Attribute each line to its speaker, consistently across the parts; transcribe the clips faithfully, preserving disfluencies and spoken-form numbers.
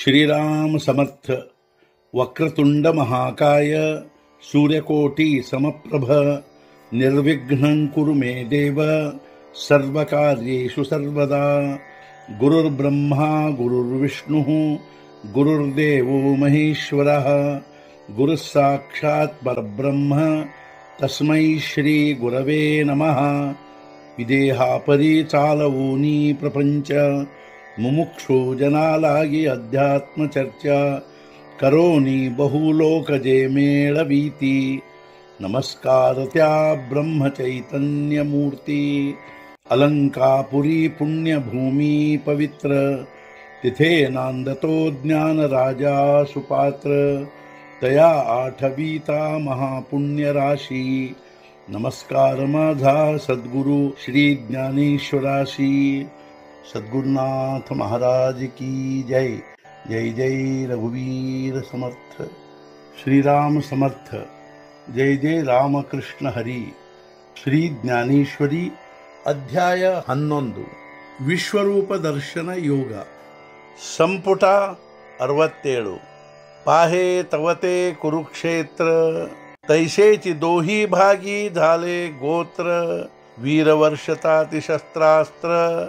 Speaker 1: श्रीराम समर्थ। वक्रतुंड महाकाय सूर्यकोटि समप्रभ निर्विघ्नं कुरु मे देव सर्वकार्येषु सर्वदा। गुरुर्ब्रह्मा गुरुर्विष्णुः गुरुर्देवो महेश्वरः गुरुः साक्षात् परब्रह्म तस्मै श्री गुरवे नमः। विदेहापरि चालवूनी प्रपंच मुमुक्षु जनालागी अध्यात्म चर्चा करोनी बहुलोकजे मेळवीती। नमस्कार त्या ब्रह्म चैतन्य मूर्ती अलंकापुरी पुण्यभूमी पवित्र तिथे नांदतो ज्ञान राजा सुपात्र तया आठवीता महापुण्य राशी। नमस्कार माझा सद्गुरु श्री ज्ञानेश्वराशी। सद्गुरुनाथ महाराज की जय। जय जय रघुवीर समर्थ। श्रीराम समर्थ। जय जय रामकृष्ण हरि। श्री ज्ञानेश्वरी अध्याय ಹನ್ನೊಂದು ವಿಶ್ವರೂಪ ದರ್ಶನ ಯೋಗ ಸಂಪುಟ ಅರವತ್ತೇಳು। पाहे तवते कुरुक्षेत्र तैसेची दोही भागी झाले गोत्र। वीरवर्षताति शस्त्रास्त्र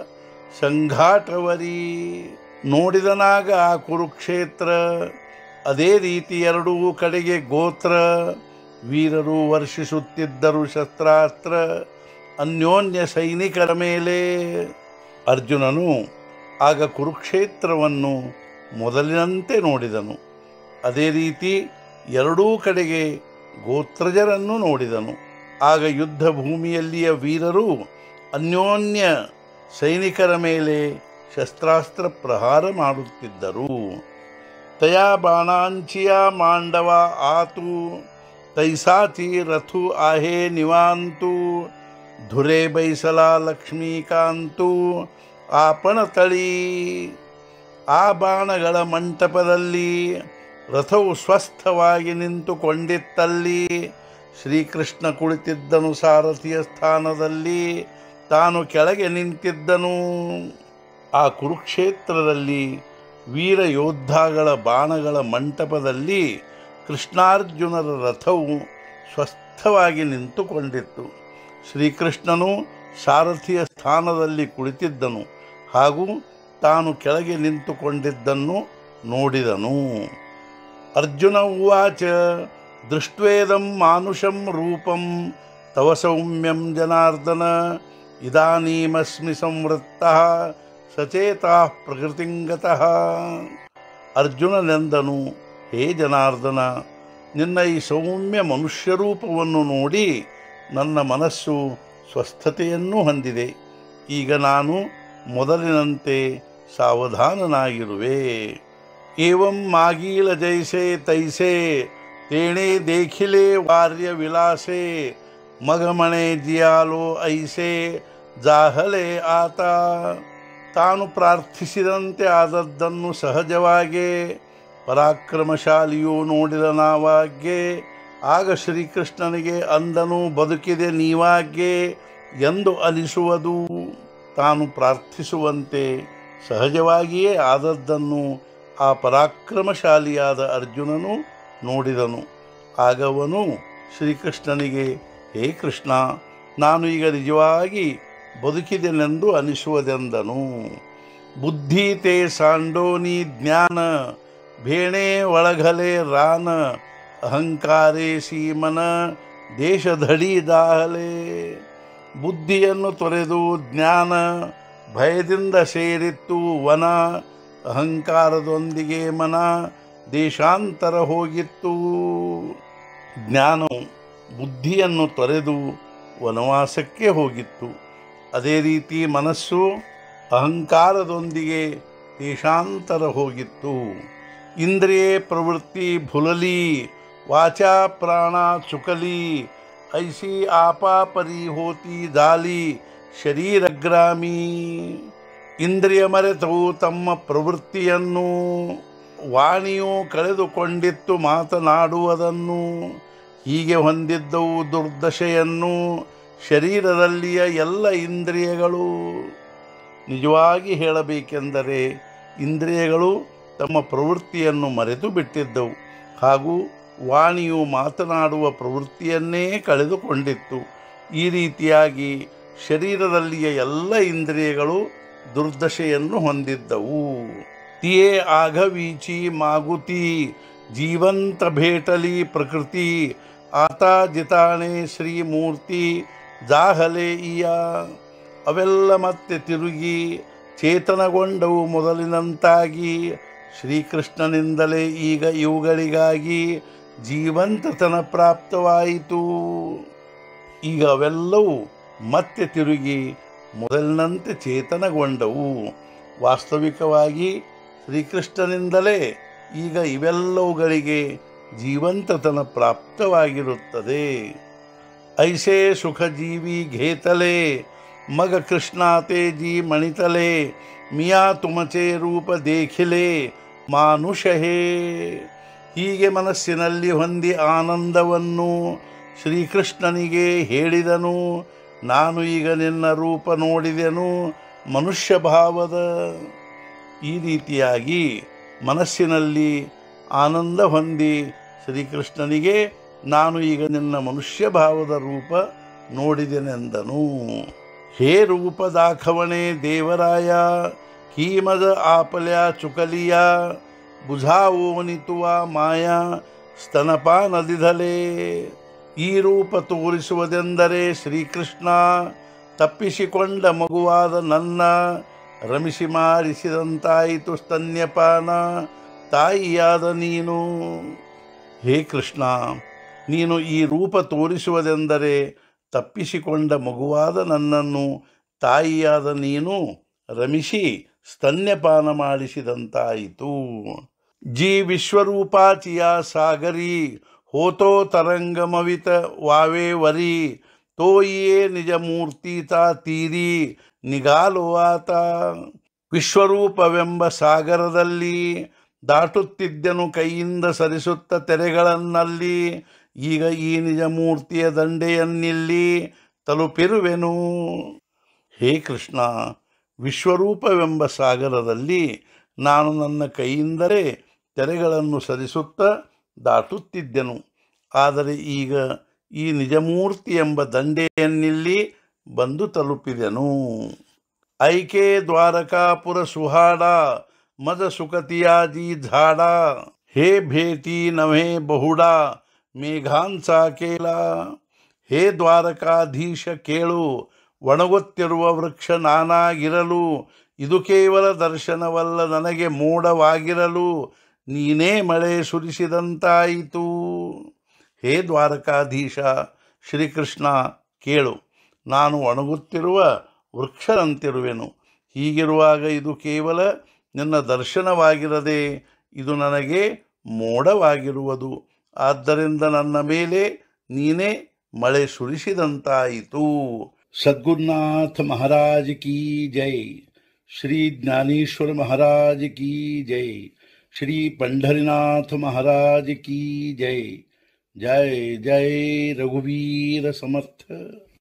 Speaker 1: ಸಂಘಾಟವರಿ। ನೋಡಿದನಾಗ ಆ ಕುರುಕ್ಷೇತ್ರ ಅದೇ ರೀತಿ ಎರಡೂ ಕಡೆಗೆ ಗೋತ್ರ। ವೀರರು ವರ್ಷಿಸುತ್ತಿದ್ದರು ಶಸ್ತ್ರಾಸ್ತ್ರ ಅನ್ಯೋನ್ಯ ಸೈನಿಕರ ಮೇಲೆ। ಅರ್ಜುನನು ಆಗ ಕುರುಕ್ಷೇತ್ರವನ್ನು ಮೊದಲಿನಂತೆ ನೋಡಿದನು, ಅದೇ ರೀತಿ ಎರಡೂ ಕಡೆಗೆ ಗೋತ್ರಜರನ್ನು ನೋಡಿದನು। ಆಗ ಯುದ್ಧ ಭೂಮಿಯಲ್ಲಿಯ ವೀರರು ಅನ್ಯೋನ್ಯ ಸೈನಿಕರ ಮೇಲೆ ಶಸ್ತ್ರಾಸ್ತ್ರ ಪ್ರಹಾರ ಮಾಡುತ್ತಿದ್ದರು। ತಯಾ ಬಾಣಾಂಚಿಯ ಮಾಂಡವ ಆತು ತೈಸಾತಿ ರಥು आहे ನಿವಾಂತು। ಧುರೆ ಬೈಸಲ ಲಕ್ಷ್ಮೀಕಾಂತು ಆಪಣ ತಳಿ। ಆ ಬಾಣಗಳ ಮಂಟಪದಲ್ಲಿ ರಥವು ಸ್ವಸ್ಥವಾಗಿ ನಿಂತುಕೊಂಡಿತ್ತಲ್ಲಿ ಶ್ರೀಕೃಷ್ಣ ಕುಳಿತಿದ್ದನು ಸಾರಥಿಯ ಸ್ಥಾನದಲ್ಲಿ, ತಾನು ಕೆಳಗೆ ನಿಂತಿದ್ದನು। ಆ ಕುರುಕ್ಷೇತ್ರದಲ್ಲಿ ವೀರ ಯೋದ್ಧಾಗಳ ಬಾಣಗಳ ಮಂಟಪದಲ್ಲಿ ಕೃಷ್ಣಾರ್ಜುನರ ರಥವು ಸ್ವಸ್ಥವಾಗಿ ನಿಂತುಕೊಂಡಿತ್ತು। ಶ್ರೀಕೃಷ್ಣನು ಸಾರಥಿಯ ಸ್ಥಾನದಲ್ಲಿ ಕುಳಿತಿದ್ದನು ಹಾಗೂ ತಾನು ಕೆಳಗೆ ನಿಂತುಕೊಂಡಿದ್ದನ್ನು ನೋಡಿದನು। ಅರ್ಜುನ ಉವಾಚ ದೃಷ್ಟ್ವೇದಂ ಮಾನುಷಂ ರೂಪಂ ತವ ಸೌಮ್ಯಂ ಜನಾರ್ದನ। ಇದಾನೀಮಸ್ಮಿ ಸಂವೃತ್ತಃ ಸಚೇತಃ ಪ್ರಕೃತಿಂಗತಃ। ಅರ್ಜುನನೆಂದನು, ಹೇ ಜನಾರ್ದನ, ನಿನ್ನ ಈ ಸೌಮ್ಯ ಮನುಷ್ಯರೂಪವನ್ನು ನೋಡಿ ನನ್ನ ಮನಸ್ಸು ಸ್ವಸ್ಥತೆಯನ್ನು ಹೊಂದಿದೆ। ಈಗ ನಾನು ಮೊದಲಿನಂತೆ ಸಾವಧಾನನಾಗಿರುವೆ। ಏವಂ ಮಾಗೀಲ ಜೈಸೆ ತೈಸೆ ತೇಣೆ ದೇಖಿಲೆ ವಾರ್ಯ ವಿಲಾಸೆ। ಮಗಮಣೆ ಜಿಯಾಲೋ ಐಸೆ ಜಾಹಲೆ ಆತ। ತಾನು ಪ್ರಾರ್ಥಿಸಿದಂತೆ ಆದದ್ದನ್ನು ಸಹಜವಾಗೇ ಪರಾಕ್ರಮಶಾಲಿಯು ನೋಡಿದ ನಾವಾಗ್ಗೆ। ಆಗ ಶ್ರೀಕೃಷ್ಣನಿಗೆ ಅಂದನು, ಬದುಕಿದೆ ನೀವಾಗ್ಗೆ ಎಂದು ಅನಿಸುವುದು। ತಾನು ಪ್ರಾರ್ಥಿಸುವಂತೆ ಸಹಜವಾಗಿಯೇ ಆದದ್ದನ್ನು ಆ ಪರಾಕ್ರಮಶಾಲಿಯಾದ ಅರ್ಜುನನು ನೋಡಿದನು। ಆಗವನು ಶ್ರೀಕೃಷ್ಣನಿಗೆ, ಹೇ ಕೃಷ್ಣ, ನಾನು ಈಗ ನಿಜವಾಗಿ ಬದುಕಿದೆನೆಂದು ಅನಿಸುವುದೆಂದನು। ಬುದ್ಧಿ ತೇ ಸಾಂಡೋನಿ ಜ್ಞಾನ ಭೇಣೆ ಒಳಗಲೆ ರಾನ। ಅಹಂಕಾರೇ ಸೀಮನ ದೇಶಧಡಿ ದಾಹಲೆ। ಬುದ್ಧಿಯನ್ನು ತೊರೆದು ಜ್ಞಾನ ಭಯದಿಂದ ಸೇರಿತ್ತು ವನ। ಅಹಂಕಾರದೊಂದಿಗೆ ಮನ ದೇಶಾಂತರ ಹೋಗಿತ್ತು। ಜ್ಞಾನವು ಬುದ್ಧಿಯನ್ನು ತೊರೆದು ವನವಾಸಕ್ಕೆ ಹೋಗಿತ್ತು, ಅದೇ ರೀತಿ ಮನಸ್ಸು ಅಹಂಕಾರದೊಂದಿಗೆ ದೇಶಾಂತರ ಹೋಗಿತ್ತು। ಇಂದ್ರಿಯೇ ಪ್ರವೃತ್ತಿ ಭುಲಲಿ ವಾಚಾ ಪ್ರಾಣ ಚುಕಲಿ। ಐಸಿ ಆಪಾಪರಿ ಹೋತಿ ದಾಲಿ ಶರೀರಗ್ರಾಮಿ। ಇಂದ್ರಿಯ ಮರೆತವು ತಮ್ಮ ಪ್ರವೃತ್ತಿಯನ್ನು, ವಾಣಿಯು ಕಳೆದುಕೊಂಡಿತ್ತು ಮಾತನಾಡುವುದನ್ನು। ಹೀಗೆ ಹೊಂದಿದ್ದವು ದುರ್ದಶೆಯನ್ನು ಶರೀರದಲ್ಲಿಯ ಎಲ್ಲ ಇಂದ್ರಿಯಗಳು. ನಿಜವಾಗಿ ಹೇಳಬೇಕೆಂದರೆ ಇಂದ್ರಿಯಗಳು ತಮ್ಮ ಪ್ರವೃತ್ತಿಯನ್ನು ಮರೆತು ಬಿಟ್ಟಿದ್ದವು ಹಾಗೂ ವಾಣಿಯು ಮಾತನಾಡುವ ಪ್ರವೃತ್ತಿಯನ್ನೇ ಕಳೆದುಕೊಂಡಿತ್ತು. ಈ ರೀತಿಯಾಗಿ ಶರೀರದಲ್ಲಿಯ ಎಲ್ಲ ಇಂದ್ರಿಯಗಳು ದುರ್ದಶೆಯನ್ನು ಹೊಂದಿದ್ದವು. ತಿಯೇ ಆಗವೀಚಿ ಮಾಗುತಿ ಜೀವಂತ ಭೇಟಲಿ ಪ್ರಕೃತಿ ಆತ ಜಿತಾಣೆ ಶ್ರೀಮೂರ್ತಿ ಜಾಹಲೆ ಇಯ. ಅವೆಲ್ಲ ಮತ್ತೆ ತಿರುಗಿ ಚೇತನಗೊಂಡವು ಮೊದಲಿನಂತಾಗಿ. ಶ್ರೀಕೃಷ್ಣನಿಂದಲೇ ಈಗ ಇವುಗಳಿಗಾಗಿ ಜೀವಂತತನ ಪ್ರಾಪ್ತವಾಯಿತು. ಈಗ ಅವೆಲ್ಲವೂ ಮತ್ತೆ ತಿರುಗಿ ಮೊದಲಿನಂತೆ ಚೇತನಗೊಂಡವು. ವಾಸ್ತವಿಕವಾಗಿ ಶ್ರೀಕೃಷ್ಣನಿಂದಲೇ ಈಗ ಇವೆಲ್ಲವುಗಳಿಗೆ ಜೀವಂತತನ ಪ್ರಾಪ್ತವಾಗಿರುತ್ತದೆ. ಐಸೆ ಸುಖ ಜೀವಿ ಘೇತಲೆ ಮಗ ಕೃಷ್ಣಾತೆ ಜೀ ಮಣಿತಲೆ ಮಿಯಾ ತುಮಚೆ ರೂಪ ದೇಖಿಲೆ ಮಾನುಷಹೇ. ಹೀಗೆ ಮನಸ್ಸಿನಲ್ಲಿ ಹೊಂದಿ ಆನಂದವನ್ನು ಶ್ರೀಕೃಷ್ಣನಿಗೆ ಹೇಳಿದನು. ನಾನು ಈಗ ನಿನ್ನ ರೂಪ ನೋಡಿದೆನು ಮನುಷ್ಯ ಭಾವದ. ಈ ರೀತಿಯಾಗಿ ಮನಸ್ಸಿನಲ್ಲಿ ಆನಂದ ಹೊಂದಿ ಶ್ರೀಕೃಷ್ಣನಿಗೆ ನಾನು ಈಗ ನಿನ್ನ ಮನುಷ್ಯ ಭಾವದ ರೂಪ ನೋಡಿದೆನೆಂದನು. ಹೇ ರೂಪ ದಾಖವಣೆ ದೇವರಾಯ ಕೀಮದ ಆಪಲ್ಯ ಚುಕಲಿಯ ಬುझाओनितುವ ಮಾಯಾ ಸ್ತನಪಾನದಿಧಲೆ. ಈ ರೂಪ ತೋರಿಸುವುದೆಂದರೆ ಶ್ರೀಕೃಷ್ಣ ತಪ್ಪಿಸಿಕೊಂಡ ಮಗುವಾದ ನನ್ನ ರಮಿಸಿ ಮಾಡಿಸಿದಂತಾಯಿತು ಸ್ತನ್ಯಪಾನ ತಾಯಿಯಾದ ನೀನು. ಹೇ ಕೃಷ್ಣ, ನೀನು ಈ ರೂಪ ತೋರಿಸುವುದೆಂದರೆ ತಪ್ಪಿಸಿಕೊಂಡ ಮಗುವಾದ ನನ್ನನ್ನು ತಾಯಿಯಾದ ನೀನು ರಮಿಸಿ ಸ್ತನ್ಯಪಾನ ಮಾಡಿಸಿದಂತಾಯಿತು. ಜಿ ವಿಶ್ವರೂಪಾಚಿಯ ಸಾಗರಿ ಹೋತೋ ತರಂಗಮವಿತ ವಾವೆ ವರಿ ತೋಯಿಯೇ ನಿಜ ಮೂರ್ತಿತ ತೀರಿ ನಿಗಾಲುವಾತ. ವಿಶ್ವರೂಪವೆಂಬ ಸಾಗರದಲ್ಲಿ ದಾಟುತ್ತಿದ್ದೆನು ಕೈಯಿಂದ ಸರಿಸುತ್ತ ತೆರೆಗಳನ್ನಲ್ಲಿ. ಈಗ ಈ ನಿಜ ಮೂರ್ತಿಯ ದಂಡೆಯನ್ನಿಲ್ಲಿ ತಲುಪಿರುವೆನು. ಹೇ ಕೃಷ್ಣ, ವಿಶ್ವರೂಪವೆಂಬ ಸಾಗರದಲ್ಲಿ ನಾನು ನನ್ನ ಕೈಯಿಂದಲೇ ತೆರೆಗಳನ್ನು ಸರಿಸುತ್ತ ದಾಟುತ್ತಿದ್ದೆನು. ಆದರೆ ಈಗ ಈ ನಿಜಮೂರ್ತಿ ಎಂಬ ದಂಡೆಯನ್ನಿಲ್ಲಿ ಬಂದು ತಲುಪಿದೆನು. ಐಕೆ ದ್ವಾರಕಾಪುರ ಸುಹಾಡ ಮದ ಸುಕತಿಯಾದಿ ಝಾಡ ಹೇ ಭೇಟಿ ನವೇ ಬಹುಡ ಮೇಘಾನ್ಸಾ ಕೇಳ. ಹೇ ದ್ವಾರಕಾಧೀಶ ಕೇಳು, ಒಣಗುತ್ತಿರುವ ವೃಕ್ಷ ನಾನಾಗಿರಲು ಇದು ಕೇವಲ ದರ್ಶನವಲ್ಲ ನನಗೆ ಮೋಡವಾಗಿರಲು ನೀನೇ ಮಳೆ ಸುರಿಸಿದಂತಾಯಿತು. ಹೇ ದ್ವಾರಕಾಧೀಶ ಶ್ರೀಕೃಷ್ಣ ಕೇಳು, ನಾನು ಒಣಗುತ್ತಿರುವ ವೃಕ್ಷದಂತಿರುವೆನು. ಹೀಗಿರುವಾಗ ಇದು ಕೇವಲ ನಿನ್ನ ದರ್ಶನವಾಗಿರದೆ ಇದು ನನಗೆ ಮೋಡವಾಗಿರುವುದು. ಆದ್ದರಿಂದ ನನ್ನ ಮೇಲೆ ನೀನೇ ಮಳೆ ಸುರಿಸಿದಂತಾಯಿತು. ಸದ್ಗುರುನಾಥ ಮಹಾರಾಜ್ ಕಿ ಜೈ. ಶ್ರೀ ಜ್ಞಾನೇಶ್ವರ ಮಹಾರಾಜ್ ಕಿ ಜೈ. ಶ್ರೀ पंढरीनाथ महाराज की जय. जय जय रघुवीर समर्थ.